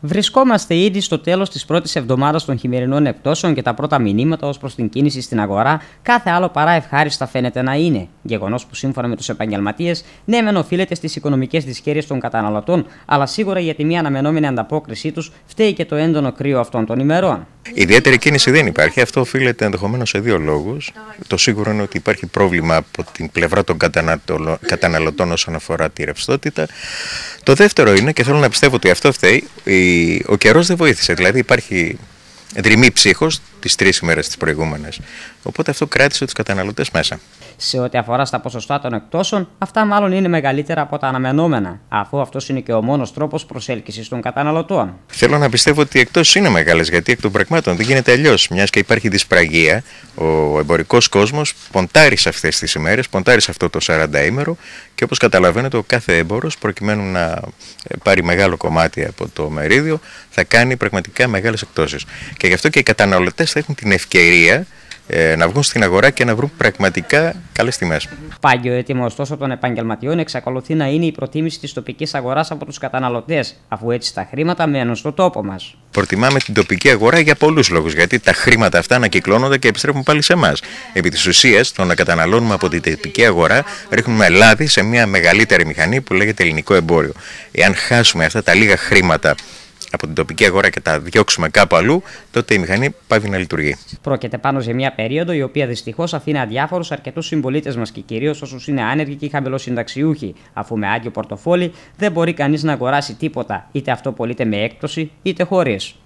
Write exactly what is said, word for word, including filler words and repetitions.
Βρισκόμαστε ήδη στο τέλος της πρώτης εβδομάδας των χειμερινών εκπτώσεων και τα πρώτα μηνύματα ως προς την κίνηση στην αγορά κάθε άλλο παρά ευχάριστα φαίνεται να είναι. Γεγονός που σύμφωνα με τους επαγγελματίες, ναι, μεν οφείλεται στις οικονομικές δυσκέρειες των καταναλωτών, αλλά σίγουρα για τη μία αναμενόμενη ανταπόκρισή τους φταίει και το έντονο κρύο αυτών των ημερών. Ιδιαίτερη κίνηση δεν υπάρχει. Αυτό οφείλεται ενδεχομένως σε δύο λόγους. Το σίγουρο είναι ότι υπάρχει πρόβλημα από την πλευρά των καταναλωτών όσον αφορά τη ρευστότητα. Το δεύτερο είναι, και θέλω να πιστεύω ότι αυτό φταίει, ο καιρός δεν βοήθησε. Δηλαδή υπάρχει δρυμή ψύχος τις τρεις ημέρες τις προηγούμενες. Οπότε αυτό κράτησε τους καταναλωτές μέσα. Σε ό,τι αφορά στα ποσοστά των εκπτώσεων, αυτά μάλλον είναι μεγαλύτερα από τα αναμενόμενα, αφού αυτός είναι και ο μόνος τρόπος προσέλκυσης των καταναλωτών. Θέλω να πιστεύω ότι οι εκπτώσεις είναι μεγάλες, γιατί εκ των πραγμάτων δεν γίνεται αλλιώς. Μιας και υπάρχει δυσπραγία, ο εμπορικός κόσμος ποντάρει σε αυτές τις ημέρες, ποντάρει σε αυτό το σαρανταήμερο και όπως καταλαβαίνετε, ο κάθε έμπορος, προκειμένου να πάρει μεγάλο κομμάτι από το μερίδιο, θα κάνει πραγματικά μεγάλες εκπτώσεις. Και γι' αυτό και οι καταναλωτές θα έχουν την ευκαιρία να βγουν στην αγορά και να βρουν πραγματικά καλές τιμές. Πάγιο αίτημα ωστόσο των επαγγελματιών εξακολουθεί να είναι η προτίμηση της τοπικής αγοράς από τους καταναλωτές, αφού έτσι τα χρήματα μένουν στο τόπο μας. Προτιμάμε την τοπική αγορά για πολλούς λόγους, γιατί τα χρήματα αυτά ανακυκλώνονται και επιστρέφουν πάλι σε εμάς. Επί της ουσίας, το να καταναλώνουμε από την τοπική αγορά, ρίχνουμε λάδι σε μια μεγαλύτερη μηχανή που λέγεται ελληνικό εμπόριο. Εάν χάσουμε αυτά τα λίγα χρήματα από την τοπική αγορά και τα διώξουμε κάπου αλλού, τότε η μηχανή πάβει να λειτουργεί. Πρόκειται πάνω σε μια περίοδο η οποία δυστυχώς αφήνει αδιάφορους αρκετούς συμπολίτες μας και κυρίως όσους είναι άνεργοι και χαμηλοσυνταξιούχοι, αφού με άδειο πορτοφόλι δεν μπορεί κανείς να αγοράσει τίποτα, είτε αυτό πωλείται με έκπτωση είτε χωρίς.